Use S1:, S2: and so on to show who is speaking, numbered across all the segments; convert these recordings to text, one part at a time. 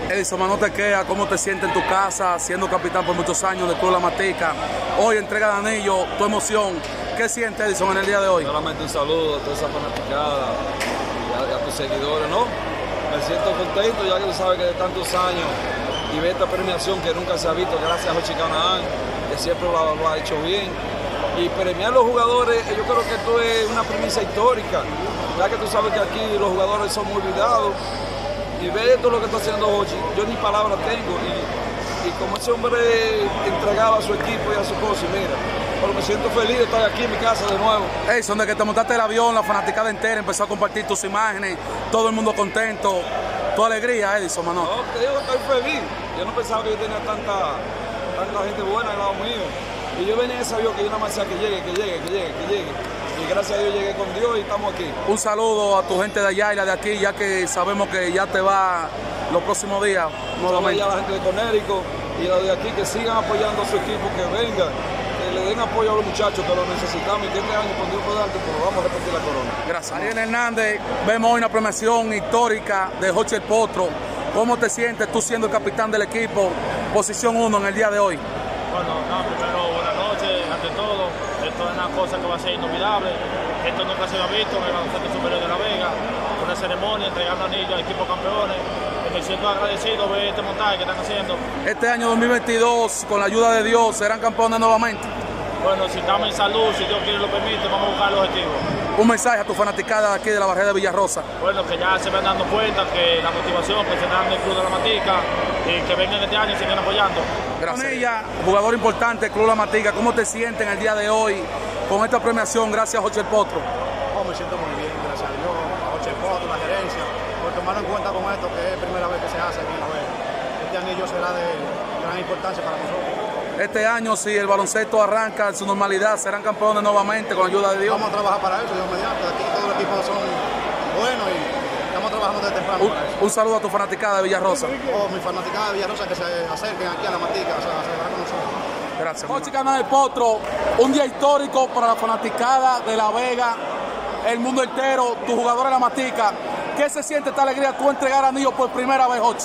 S1: Edison, no te queda, ¿cómo te sientes en tu casa, siendo capitán por muchos años del Club La Matica? Hoy entrega de anillo, tu emoción. ¿Qué sientes, Edison, en el día de hoy?
S2: Solamente un saludo a toda esa fanaticada y a tus seguidores, ¿no? Me siento contento, ya que tú sabes que de tantos años y ver esta premiación que nunca se ha visto, gracias a Jochi Canaán, que siempre lo ha hecho bien. Y premiar a los jugadores, yo creo que esto es una premisa histórica, ya que tú sabes que aquí los jugadores son muy olvidados. Y ver todo lo que está haciendo Jochi, yo ni palabras tengo. Y como ese hombre entregaba a su equipo y a su cosa, y mira, pero me siento feliz de estar aquí en mi casa de nuevo.
S1: Edison, de que te montaste el avión, la fanaticada entera empezó a compartir tus imágenes, todo el mundo contento. Tu alegría, Edison, mano.
S2: No, te digo que estoy feliz. Yo no pensaba que yo tenía tanta gente buena al lado mío. Y yo venía en ese avión que yo nada más decía que llegue. Y gracias a Dios llegué con Dios y estamos aquí.
S1: Un saludo a tu gente de allá y la de aquí, ya que sabemos que ya te va los próximos días.
S2: Nuevamente. A la gente de Conérico y a los de aquí que sigan apoyando a su equipo, que vengan, que le den apoyo a los muchachos que lo necesitamos y que este año, con Dios por delante, pues vamos a repetir la corona.
S1: Gracias. Ariel Hernández, vemos hoy una premiación histórica de Jochi El Potro. ¿Cómo te sientes tú siendo el capitán del equipo, posición 1 en el día de hoy?
S3: Bueno, primero buenas noches, ante todo. Esto es una cosa que va a ser inolvidable. Esto nunca se había visto en el baloncesto superior de La Vega. Una ceremonia entregando anillos a equipos campeones. Me siento agradecido de ver este montaje que están haciendo.
S1: Este año 2022, con la ayuda de Dios, ¿serán campeones nuevamente?
S3: Bueno, si estamos en salud, si Dios quiere lo permite, vamos a buscar el objetivo.
S1: Un mensaje a tu fanaticada aquí de la barrera de Villarrosa.
S3: Bueno, que ya se van dando cuenta que la motivación que se da en el Club de La Matica y que vengan este año y sigan apoyando.
S1: Gracias. Jugador importante del Club La Matica, ¿cómo te sientes en el día de hoy con esta premiación gracias a Jochi El Potro?
S4: Oh, me siento muy bien, gracias a Dios, a Jochi El Potro, la gerencia, por tomar en cuenta con esto que es la primera vez que se hace aquí en La Vega. Este anillo será de gran importancia para nosotros.
S1: Este año, si el baloncesto arranca en su normalidad, serán campeones nuevamente con la ayuda de Dios.
S4: Vamos a trabajar para eso, Dios mediante. Aquí todos los equipos son buenos y estamos trabajando desde temprano para eso.
S1: Un saludo a tu fanaticada de Villarrosa.
S4: Oh, mi fanaticada de Villarrosa que se acerquen aquí a La Matica a celebrar con nosotros.
S1: Gracias. Jochi Canaán El Potro, un día histórico para la fanaticada de La Vega, el mundo entero, tu jugador en La Matica. ¿Qué se siente esta alegría tú entregar anillos por primera vez, Jochi?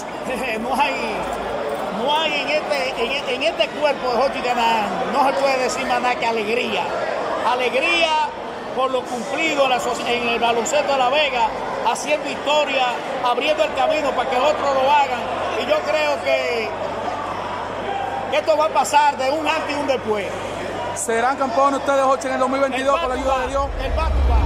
S5: No hay en este cuerpo de Jochi Canaán, no se puede decir más nada que alegría. Alegría por lo cumplido en el baloncesto de La Vega, haciendo historia, abriendo el camino para que otros lo hagan. Y yo creo que esto va a pasar de un antes y un después.
S1: ¿Serán campeones ustedes, Jochi, en el 2022 con la ayuda de Dios?
S5: El Batuba.